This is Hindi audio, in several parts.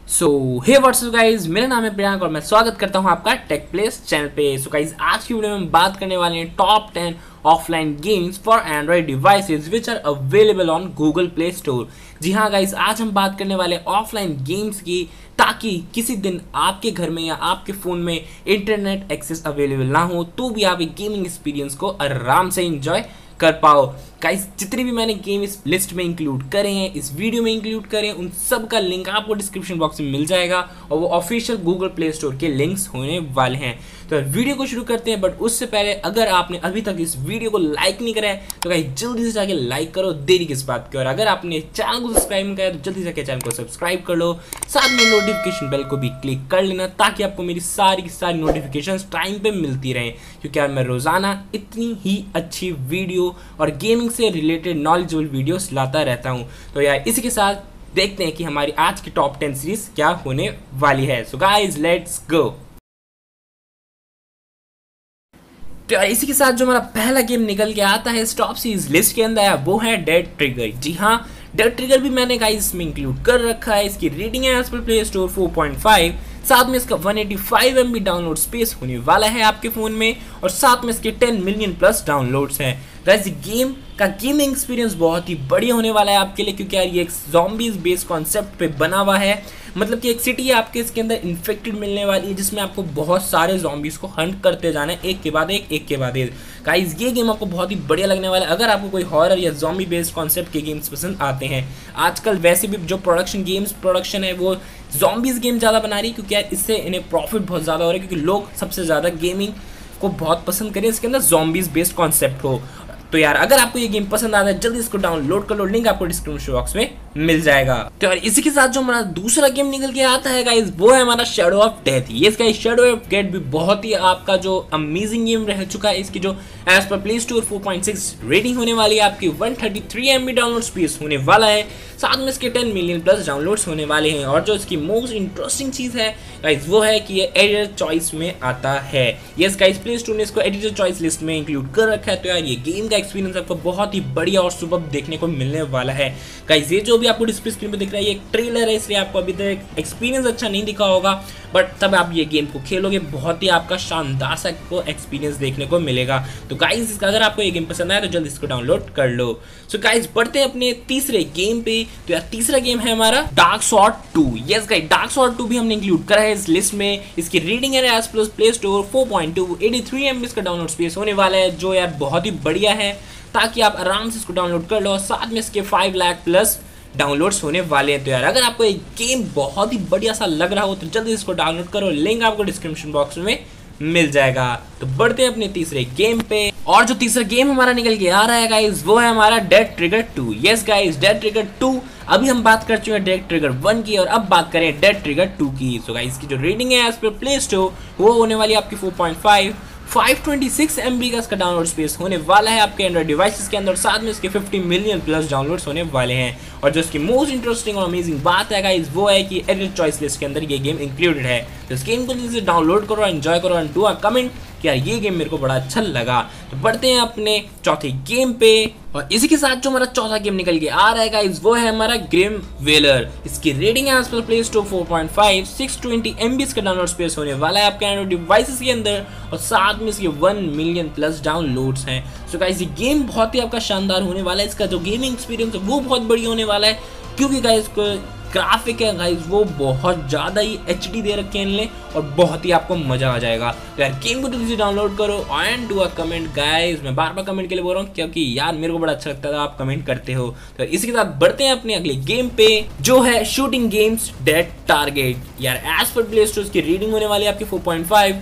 सो हे व्हाट्सअप गाइज, मेरा नाम है प्रियांक और मैं स्वागत करता हूं आपका टेक प्लेस चैनल पे। सो गाइज, आज की वीडियो में बात करने वाले हैं top 10 offline games for Android devices which are available on Google Play Store. जी हाँ गाइज, आज हम बात करने वाले ऑफलाइन गेम्स की, ताकि किसी दिन आपके घर में या आपके फ़ोन में इंटरनेट एक्सेस अवेलेबल ना हो तो भी आप एक गेमिंग एक्सपीरियंस को आराम से इंजॉय कर पाओ। गाइस, जितने भी मैंने गेम इस लिस्ट में इंक्लूड करे हैं, इस वीडियो में इंक्लूड करे हैं, उन सब का लिंक आपको डिस्क्रिप्शन बॉक्स में मिल जाएगा और वो ऑफिशियल गूगल प्ले स्टोर के लिंक्स होने वाले हैं। तो वीडियो को शुरू करते हैं, बट उससे पहले अगर आपने अभी तक इस वीडियो को लाइक नहीं करा है तो गाइस जल्दी से जाके लाइक करो, देरी किस बात की। और अगर आपने चैनल को सब्सक्राइब नहीं किया तो जल्दी से जाके चैनल को सब्सक्राइब कर लो, साथ में नोटिफिकेशन बेल को भी क्लिक कर लेना ताकि आपको मेरी सारी नोटिफिकेशंस टाइम पे मिलती रहें, क्योंकि यार मैं रोजाना इतनी ही अच्छी वीडियो और गेमिंग से रिलेटेड नॉलेजेबल वीडियोस लाता रहता हूं। तो यार इसी के साथ देखते हैं कि हमारी आज की टॉप 10 सीरीज क्या होने वाली है। So guys, let's go. तो यार इसी के साथ जो हमारा पहला गेम निकल के आता है इस टॉप सीरीज लिस्ट के अंदर, वो है डेड ट्रिगर। जी हाँ, डेड ट्रिगर भी मैंने गाइस इसमें इंक्लूड कर रखा है। इसकी रेटिंग है एज पर प्ले स्टोर 4.5। साथ में इसका 185 MB डाउनलोड स्पेस होने वाला है आपके फ़ोन में, और साथ में इसके 10 मिलियन प्लस डाउनलोड्स हैं। गाइस, गेम का गेमिंग एक्सपीरियंस बहुत ही बढ़िया होने वाला है आपके लिए, क्योंकि यार ये एक ज़ॉम्बीज़ बेस्ड कॉन्सेप्ट पे बना हुआ है। मतलब कि एक सिटी है आपके इसके अंदर इन्फेक्टेड मिलने वाली है, जिसमें आपको बहुत सारे ज़ॉम्बीज़ को हंट करते जाना है, एक के बाद एक। गाइस, ये गेम आपको बहुत ही बढ़िया लगने वाला है अगर आपको कोई हॉरर या ज़ॉम्बी बेस्ड कॉन्सेप्ट के गेम्स पसंद आते हैं। आजकल वैसे भी जो प्रोडक्शन है वो ज़ॉम्बीज़ गेम ज़्यादा बना रही है, क्योंकि यार इससे इन्हें प्रॉफिट बहुत ज़्यादा हो रहा है, क्योंकि लोग सबसे ज़्यादा गेमिंग को बहुत पसंद करें इसके अंदर ज़ॉम्बीज़ बेस्ड कॉन्सेप्ट हो। तो यार अगर आपको ये गेम पसंद आता है जल्दी इसको डाउनलोड कर लो, लिंक आपको डिस्क्रिप्शन बॉक्स में मिल जाएगा। तो यार इसी के साथ जो हमारा दूसरा गेम निकल के आता है गाइस, वो है हमारा शैडो ऑफ डेथ। ये इसका शैडो ऑफ डेथ भी बहुत ही आपका जो अमेजिंग गेम रह चुका है। इसकी जो as per Play store 4.6 rating होने वाली है आपकी, 133 MB डाउनलोड स्पेस होने वाला है। साथ में इसके 10 मिलियन प्लस डाउनलोड्स होने वाले हैं। और जो इसकी मोस्ट इंटरेस्टिंग चीज़ है गाइस, वो है कि ये एडिटर चॉइस में आता है। यस गाइस, प्ले स्टोर ने इसको एडिटर चॉइस लिस्ट में इंक्लूड कर रखा है। तो यार ये गेम का एक्सपीरियंस आपको बहुत ही बढ़िया और सुपर देखने को मिलने वाला है। गाइस, ये जो भी आपको डिस्प्ले स्क्रीन पे दिख रहा है ये एक ट्रेलर है, इसलिए आपको अभी तक एक्सपीरियंस अच्छा नहीं दिखा होगा, बट तब आप ये गेम को खेलोगे बहुत ही आपका शानदार सा को एक्सपीरियंस देखने को मिलेगा। तो गाइस, अगर आपको ये गेम पसंद आया तो जल्दी इसको डाउनलोड कर लो। सो गाइस, बढ़ते हैं अपने तीसरे गेम पे। तो यार तीसरा गेम है हमारा dark sword 2। Yes guys, dark sword 2 भी हमने इंक्लूड करा है इस लिस्ट में। इसकी रेटिंग है as plus Play Store 4.2, 83 MB का डाउनलोड स्पेस होने वाला है, जो यार बहुत ही बढ़िया है, ताकि आप आराम से इसको डाउनलोड कर लो। और साथ में इसके 5 लाख प्लस डाउनलोड्स होने वाले हैं। तो यार अगर आपको एक गेम बहुत ही बढ़िया सा लग रहा हो तो जल्दी इसको डाउनलोड करो, लिंक आपको डिस्क्रिप्शन बॉक्स में मिल जाएगा। तो बढ़ते हैं अपने तीसरे गेम पे, और जो तीसरा गेम हमारा निकल के आ रहा है गाइस, वो है हमारा dead trigger 2। Yes guys, dead trigger 2, अभी हम बात कर चुके हैं डेड ट्रिगर 1 की, और अब बात करें डेड ट्रिगर 2 की। सो गाइस, की जो रेटिंग है एज पर प्ले स्टोर वो होने वाली है आपकी 4.5। 526 MB का इसका डाउनलोड स्पेस होने वाला है आपके एंड्रॉइड डिवाइसेस के अंदर। साथ में इसके 50 मिलियन प्लस डाउनलोड्स होने वाले हैं। और जो इसकी मोस्ट इंटरेस्टिंग और अमेजिंग बात है गाइस, वो है कि एडिट चॉइस लिस्ट के अंदर ये गेम इंक्लूडेड है। तो इस गेम को जल्दी से डाउनलोड करो, एंजॉय करो एंड डू अ कमेंट कि यार ये गेम मेरे को बड़ा अच्छा लगा। तो बढ़ते हैं अपने चौथे गेम पे, और इसी के साथ जो हमारा चौथा गेम निकल के आ रहा है गाइस, वो है हमारा ग्रिम वेलर। इसकी रेटिंग है as per Play Store 4.5, 620 MB का डाउनलोड स्पेस होने वाला है आपके एंड्रॉइड डिवाइसेस के अंदर, और साथ में इसके 1 मिलियन प्लस डाउनलोड्स हैं। सो गाइस, ये गेम बहुत ही आपका शानदार होने वाला है। इसका जो गेमिंग एक्सपीरियंस है वो बहुत बढ़िया होने वाला है, क्योंकि गाइस ग्राफिक है गाइस वो बहुत ज़्यादा ही HD दे रखे हैं इनने, और बहुत ही आपको मज़ा आ जाएगा। तो यार गेम को जल्दी से डाउनलोड करो and do a comment guys. मैं बार बार कमेंट के लिए बोल रहा हूँ, क्योंकि यार मेरे को बड़ा अच्छा लगता है आप कमेंट करते हो। तो इसी के साथ बढ़ते हैं अपने अगले गेम पे, जो है शूटिंग गेम्स डेड टारगेट। यार एज पर प्ले स्टोर की रीडिंग होने वाली है आपकी 4.5,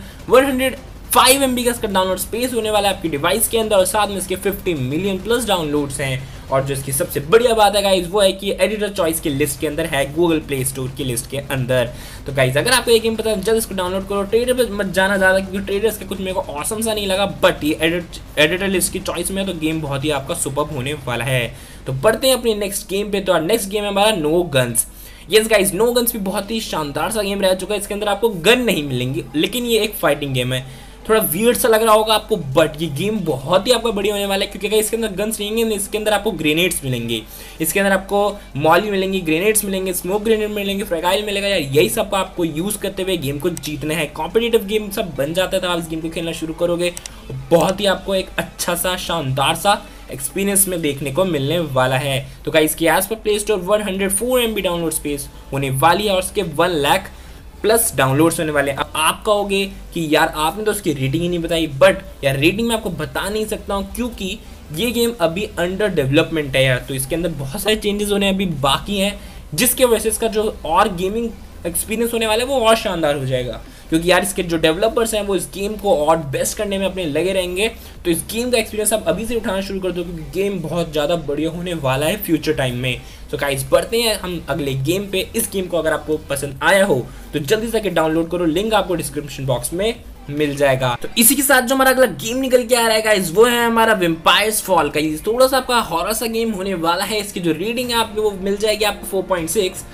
105 MB का इसका डाउनलोड स्पेस होने वाला है आपकी डिवाइस के अंदर, और साथ में इसके 50 मिलियन प्लस डाउनलोड्स हैं। और जो इसकी सबसे बढ़िया बात है गाइस, वो है कि एडिटर चॉइस की लिस्ट के अंदर है, गूगल प्ले स्टोर की लिस्ट के अंदर। तो गाइस, अगर आपको ये गेम पता है जल्द इसको डाउनलोड करो। ट्रेडर पे मत जाना ज़्यादा, क्योंकि ट्रेडर्स का कुछ मेरे को ऑसम सा नहीं लगा, बट ये एडिटर लिस्ट की चॉइस में तो गेम बहुत ही आपका सुपर्ब होने वाला है। तो बढ़ते हैं अपने नेक्स्ट गेम पे। तो नेक्स्ट गेम है हमारा no guns. Yes guys, no guns भी बहुत ही शानदार सा गेम रह चुका है। इसके अंदर आपको गन नहीं मिलेंगी, लेकिन ये एक फाइटिंग गेम है। थोड़ा वियर्ड सा लग रहा होगा आपको, बट ये गेम बहुत ही आपका बढ़िया होने वाला है, क्योंकि इसके अंदर गन्स रहेंगे, इसके अंदर आपको ग्रेनेड्स मिलेंगे, इसके अंदर आपको मॉली मिलेंगी, ग्रेनेड्स मिलेंगे, स्मोक ग्रेनेड मिलेंगे, फ्रैगाइल मिलेगा यार। यही सब आपको यूज़ करते हुए गेम को जीतना है। कॉम्पिटिटिव गेम सब बन जाता है तो आप इस गेम को खेलना शुरू करोगे, बहुत ही आपको एक अच्छा सा शानदार सा एक्सपीरियंस में देखने को मिलने वाला है। तो गाइस की as per Play Store 104 MB download space होने वाली है और उसके 1 लाख प्लस डाउनलोड्स होने वाले हैं। अब आप कहोगे कि यार आपने तो उसकी रेटिंग ही नहीं बताई, बट यार रेटिंग मैं आपको बता नहीं सकता हूँ क्योंकि ये गेम अभी अंडर डेवलपमेंट है यार, तो इसके अंदर बहुत सारे चेंजेस होने अभी बाकी हैं, जिसके वजह से इसका जो और गेमिंग एक्सपीरियंस होने वाला है वो और शानदार हो जाएगा, क्योंकि यार इसके जो डेवलपर्स हैं वो इस गेम को और बेस्ट करने में अपने लगे रहेंगे। तो इस गेम का एक्सपीरियंस आप अभी से उठाना शुरू कर दो, क्योंकि गेम बहुत ज़्यादा बढ़िया होने वाला है फ्यूचर टाइम में। तो गाइस बढ़ते हैं हम अगले गेम पे। इस गेम को अगर आपको पसंद आया हो तो जल्दी से डाउनलोड करो, लिंक आपको डिस्क्रिप्शन बॉक्स में मिल जाएगा। तो इसी के साथ जो हमारा अगला गेम निकल के आ रहा है गाइस वो है हमारा वैम्पायर्स फॉल का। ये थोड़ा सा आपका हॉरर सा गेम होने वाला है। इसकी जो रीडिंग है आपको वो मिल जाएगी आपको 4.6,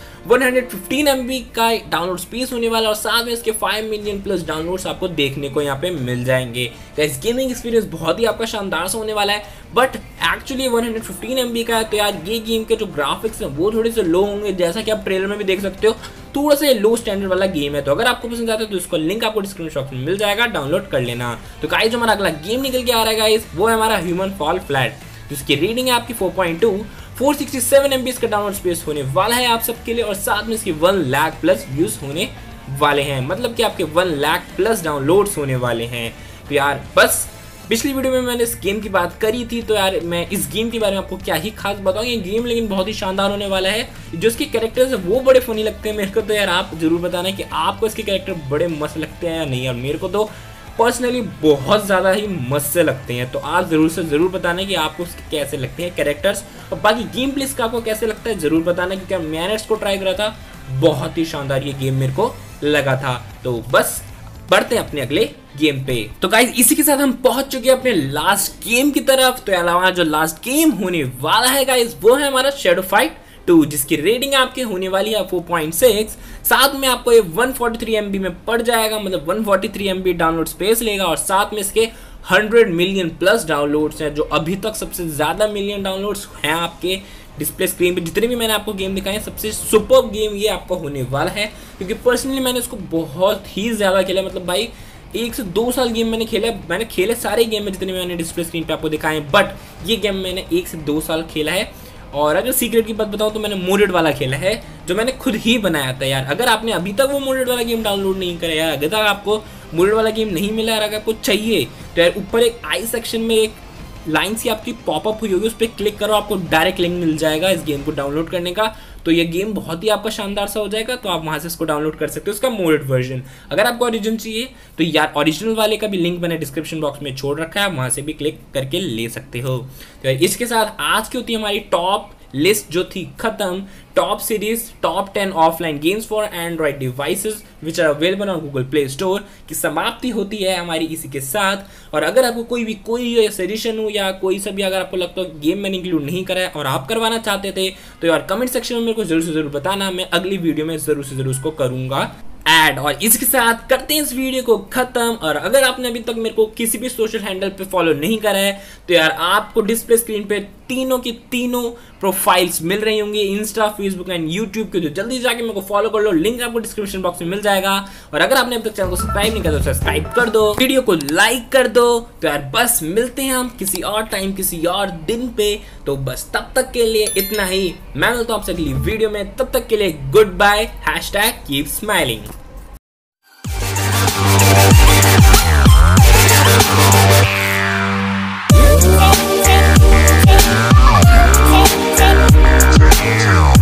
115 MB का डाउनलोड स्पेस होने वाला और साथ में इसके 5 मिलियन प्लस डाउनलोड्स आपको देखने को यहाँ पे मिल जाएंगे। गाइस गेमिंग एक्सपीरियंस बहुत ही आपका शानदार सा होने वाला है, बट एक्चुअली 115 MB का है, तो यार ये गेम के जो ग्राफिक्स हैं वो थोड़े से लो होंगे, जैसा कि आप ट्रेलर में भी देख सकते हो। थोड़ा सा लो स्टैंडर्ड वाला गेम है, तो अगर आपको पसंद आता है तो इसको लिंक आपको डिस्क्रिप्शन बॉक्स में मिल जाएगा, डाउनलोड कर लेना। तो गाइस जो हमारा अगला गेम निकल के आ रहा है गाइस वो है हमारा ह्यूमन फॉल फ्लैट, जिसकी रीडिंग है आपकी 4.2, 467 MB का डाउनलोड स्पेस होने वाला है आप सबके लिए और साथ में इसके 1 लाख प्लस व्यूज होने वाले हैं, मतलब कि आपके 1 लाख प्लस डाउनलोड्स होने वाले हैं। तो यार बस पिछली वीडियो में मैंने इस गेम की बात करी थी, तो यार मैं इस गेम के बारे में आपको क्या ही खास बताऊं। ये गेम लेकिन बहुत ही शानदार होने वाला है। जो इसके कैरेक्टर्स है वो बड़े फनी लगते हैं मेरे को, तो यार आप जरूर बताना कि आपको इसके कैरेक्टर बड़े मस्त लगते हैं या नहीं, और मेरे को तो पर्सनली बहुत ज़्यादा ही मस्त से लगते हैं। तो आप ज़रूर से ज़रूर बताना कि आपको उसके कैसे लगते हैं कैरेक्टर्स, और बाकी गेम प्ले का आपको कैसे लगता है ज़रूर बताना, क्योंकि मैंने इसको ट्राई करा था, बहुत ही शानदार ये गेम मेरे को लगा था। तो बस बढ़ते हैं अपने अगले गेम पे। तो गाइस इसी के साथ हम पहुंच चुके हैं अपने लास्ट गेम की तरफ। तो अलावा जो लास्ट गेम होने वाला है गाइस वो है हमारा शैडो फाइट 2, जिसकी रेटिंग आपके होने वाली है 4.6, साथ में आपको ये 143 MB में पड़ जाएगा, मतलब 143 MB डाउनलोड स्पेस लेगा और साथ में इसके 100 मिलियन प्लस डाउनलोड्स हैं, जो अभी तक सबसे ज़्यादा मिलियन डाउनलोड्स हैं आपके डिस्प्ले स्क्रीन पे। जितने भी मैंने आपको गेम दिखाए हैं सबसे सुपर गेम ये आपका होने वाला है, क्योंकि पर्सनली मैंने इसको बहुत ही ज़्यादा खेला, मतलब भाई 1 से 2 साल गेम मैंने खेले सारे गेम में जितने मैंने डिस्प्ले स्क्रीन पे आपको दिखाए हैं, बट ये गेम मैंने 1 से 2 साल खेला है। और अगर सीक्रेट की बात बताऊं तो मैंने मोडेड वाला खेला है, जो मैंने खुद ही बनाया था यार। अगर आपने अभी तक वो मोडेड वाला गेम डाउनलोड नहीं करा यार, अगर तक आपको मोडेड वाला गेम नहीं मिला यार, अगर आपको चाहिए तो यार ऊपर एक आई सेक्शन में एक लाइन सी आपकी पॉपअप हुई होगी, उस पर क्लिक करो, आपको डायरेक्ट लिंक मिल जाएगा इस गेम को डाउनलोड करने का। तो ये गेम बहुत ही आपका शानदार सा हो जाएगा, तो आप वहाँ से इसको डाउनलोड कर सकते हो, उसका मोडेड वर्जन। अगर आपको ओरिजिनल चाहिए तो यार ओरिजिनल वाले का भी लिंक मैंने डिस्क्रिप्शन बॉक्स में छोड़ रखा है, वहाँ से भी क्लिक करके ले सकते हो। तो इसके साथ आज की होती है हमारी टॉप लिस्ट जो थी खत्म, top series top 10 offline games for Android devices which are available on Google Play Store की समाप्ति होती है हमारी इसी के साथ। और अगर आपको कोई सजेशन हो या कोई सा भी अगर आपको लगता है गेम मैंने इंक्लूड नहीं करा है और आप करवाना चाहते थे, तो यार कमेंट सेक्शन में मेरे को जरूर से जरूर बताना, मैं अगली वीडियो में जरूर से जरूर उसको करूंगा ऐड। और इसके साथ करते हैं इस वीडियो को खत्म। और अगर आपने अभी तक मेरे को किसी भी सोशल हैंडल पे फॉलो नहीं करा है तो यार आपको डिस्प्ले स्क्रीन पे तीनों की तीनों प्रोफाइल्स मिल रही होंगी, इंस्टा, फेसबुक एंड यूट्यूब के, जो जल्दी जाके मेरे को फॉलो कर लो, लिंक आपको डिस्क्रिप्शन बॉक्स में मिल जाएगा। और अगर आपने अभी तक चैनल को सब्सक्राइब नहीं किया तो सब्सक्राइब कर दो, वीडियो को लाइक कर दो। तो यार बस मिलते हैं हम किसी और टाइम किसी और दिन पे, तो बस तब तक के लिए इतना ही। मैं मिलता हूं आपसे अगली वीडियो में, तब तक के लिए good bye, #keep smiling. Yeah.